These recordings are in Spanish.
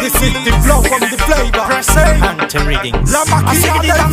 This is the flow from the flavor. Anti-readings. La máquina del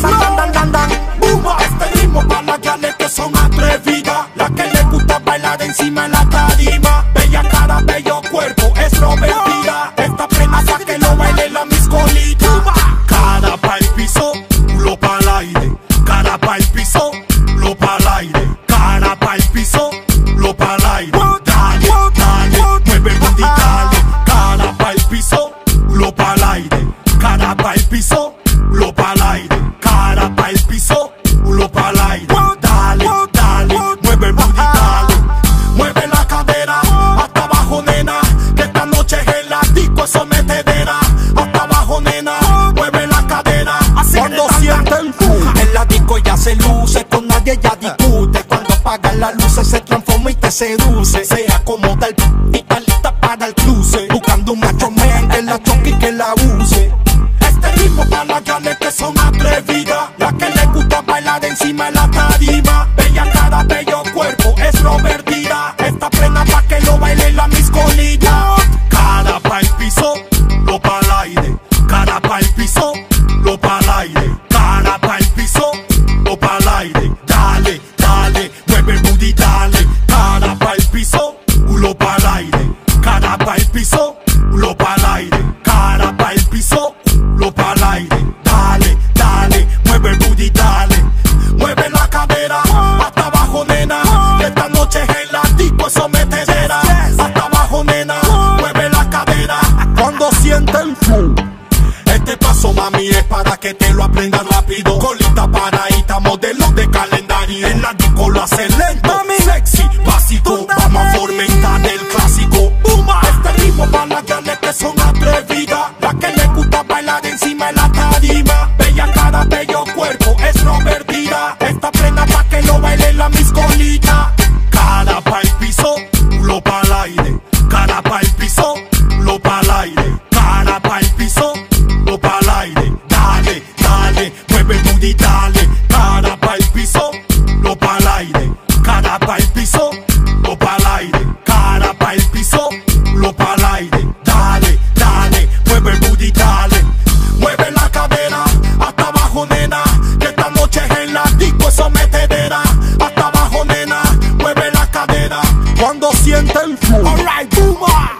flow. Este ritmo para las gales que son atrevidas, las que les gusta bailar encima de la tarima. Bella cara, bello cuerpo, es Robertina. Esta plena pa' que lo baile la miscolita. Cara pa'l piso, culo pa'l aire. Cara pa'l piso, culo pa'l aire. Cara pa'l piso, culo pa'l aire. Dale, dale, mueve el booty, dale. Cara pa'l piso, culo pa'l aire. Cara pa'l piso, culo pa'l aire. Cara pa'l piso, culo pa'l aire. Dale, dale, mueve el booty, dale. Mueve la cadera, hasta abajo, nena. Que esta noche es el disco, eso metedera. Hasta abajo, nena, mueve la cadera. Cuando sienten en la disco ya se luce, con nadie ya discute. Cuando apagan las luces se transforma y te seduce. Se acomoda el y está lista para el cruce. Buscando un macho man que la choque y que la use. Este ritmo para las gales que son atrevidas, las que les gusta bailar encima de la tarima. Bella cara, bello cuerpo, es Robertina. Esta plena pa' que lo baile la miscolita. Cara pa'l piso, lo pa'l aire. Cara pa'l piso, lo pa'l aire. Cara pa'l piso, lo pa'l aire. Dale, dale, mueve el booty, dale. Cara pa'l piso, lo pa'l aire. Cara pa'l piso, lo pa'l aire. Cara pa'l piso, lo pa'l aire. Dale, dale, mueve el booty, dale. Mueve la cadera, hasta abajo, nena. Esta noche es el disco, eso metedera. Hasta abajo, nena, mueve la cadera. Cuando sienten flow. Este paso, mami, es para que te lo aprendas rápido. Colita paradita, modelo de calendario. En la disco lo hace lento, mami, sexy, básico. Vamos a fomentar el clásico. Este ritmo para las gales que son atrevidas, las que les gusta bailar encima de la tarima. Bella cara, bello cuerpo, es Robertina. Esta plena pa' que lo baile la miscolita. Cara pa'l piso, culo pa'l aire. Cara pa'l piso, culo pa'l aire. Cara pa'l piso, culo pa'l aire. Dale, dale, mueve el booty, dale. Cara pa'l piso, culo pa'l aire. Cara pa'l piso, culo pa'l aire. Cara pa'l piso, culo pa'l aire. Dale, dale, mueve el booty, dale. Mueve la cadera, hasta abajo, nena. Que esta noche es en la disco, eso metedera. Hasta abajo, nena, mueve la cadera. Cuando sienten flow. Alright, booma.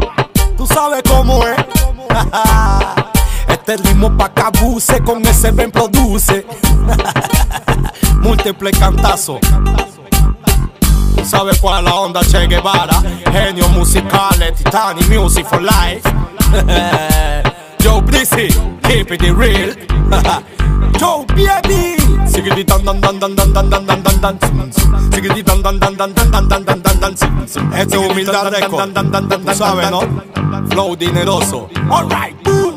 Tú sabes cómo es. Este ritmo pa' que abuse, con ese ven produce. Múltiple cantazo. Tú sabes cuál es la onda, Che Guevara. Genio musicales, Titani Music for Life. Joe Breezy, keep it real. Joe baby. Sigidi dan dan dan dan dan dan dan dan dan dan. Sigidi dan dan dan dan dan dan dan dan dan dan. Este es Humildad Record. Tú sabes, ¿no? Flow dineroso. Alright.